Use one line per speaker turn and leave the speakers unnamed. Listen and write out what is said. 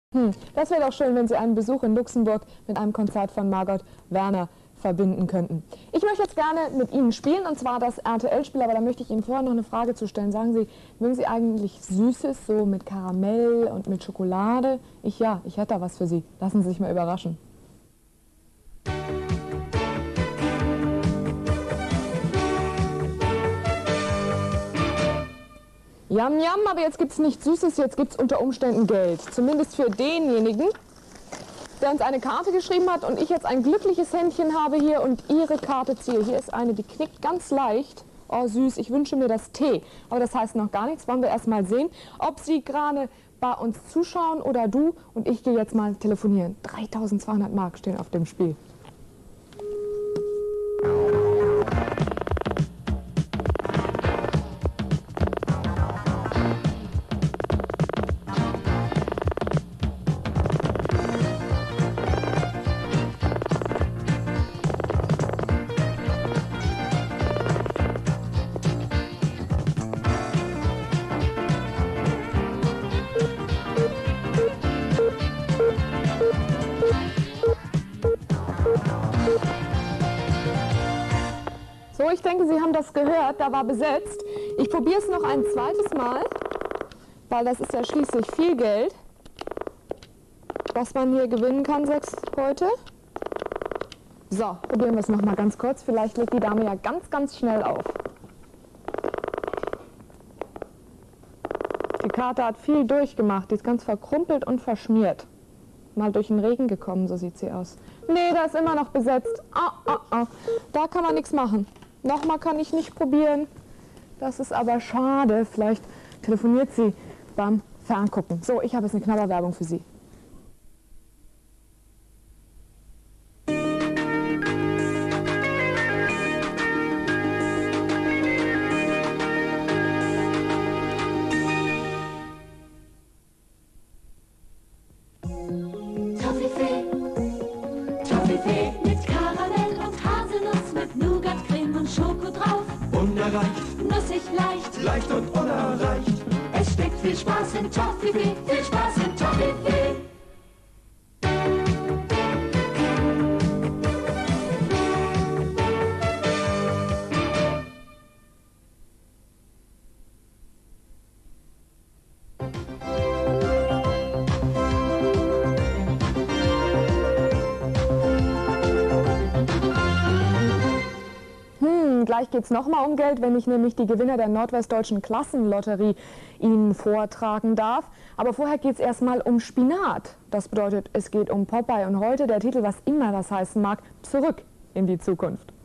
Das wäre doch schön, wenn Sie einen Besuch in Luxemburg mit einem Konzert von Margot Werner verbinden könnten. Ich möchte jetzt gerne mit Ihnen spielen, und zwar das RTL-Spiel, aber da möchte ich Ihnen vorher noch eine Frage zu stellen. Sagen Sie, mögen Sie eigentlich Süßes, so mit Karamell und mit Schokolade? Ich hätte da was für Sie. Lassen Sie sich mal überraschen. Yam, yam, aber jetzt gibt es nicht Süßes, jetzt gibt es unter Umständen Geld. Zumindest für denjenigen, der uns eine Karte geschrieben hat und ich jetzt ein glückliches Händchen habe hier und Ihre Karte ziehe. Hier ist eine, die knickt ganz leicht. Oh süß, ich wünsche mir das Tee. Aber das heißt noch gar nichts. Wollen wir erst mal sehen, ob Sie gerade bei uns zuschauen oder du. Und ich gehe jetzt mal telefonieren. 3.200 Mark stehen auf dem Spiel. So, ich denke, Sie haben das gehört, da war besetzt. Ich probiere es noch ein zweites Mal, weil das ist ja schließlich viel Geld, was man hier gewinnen kann heute. So, probieren wir es noch mal ganz kurz. Vielleicht legt die Dame ja ganz, ganz schnell auf. Die Karte hat viel durchgemacht, die ist ganz verkrumpelt und verschmiert. Mal durch den Regen gekommen, so sieht sie aus. Nee, da ist immer noch besetzt. Da kann man nichts machen. Nochmal kann ich nicht probieren. Das ist aber schade. Vielleicht telefoniert sie beim Ferngucken. So, ich habe jetzt eine Knabberwerbung für Sie.
Toffifee mit Karamell und Haselnuss mit Nougat, Creme und Schoko drauf.
Unerreicht,
Nussig leicht,
leicht und unerreicht.
es steckt viel Spaß in Toffifee, viel Spaß in Toffifee.
Gleich geht es nochmal um Geld, wenn ich nämlich die Gewinner der Nordwestdeutschen Klassenlotterie Ihnen vortragen darf. Aber vorher geht es erstmal um Spinat. Das bedeutet, es geht um Popeye und heute der Titel, was immer das heißen mag, zurück in die Zukunft.